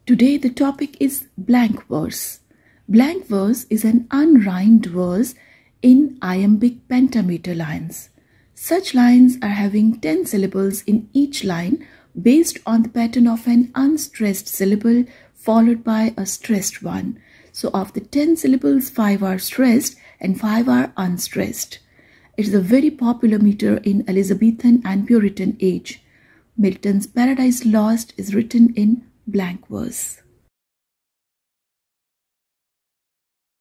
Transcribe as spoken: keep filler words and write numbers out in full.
Today the topic is blank verse. Blank verse is an unrhymed verse in iambic pentameter lines. Such lines are having ten syllables in each line based on the pattern of an unstressed syllable followed by a stressed one. So of the ten syllables, five are stressed and five are unstressed. It is a very popular meter in Elizabethan and Puritan age. Milton's Paradise Lost is written in blank verse.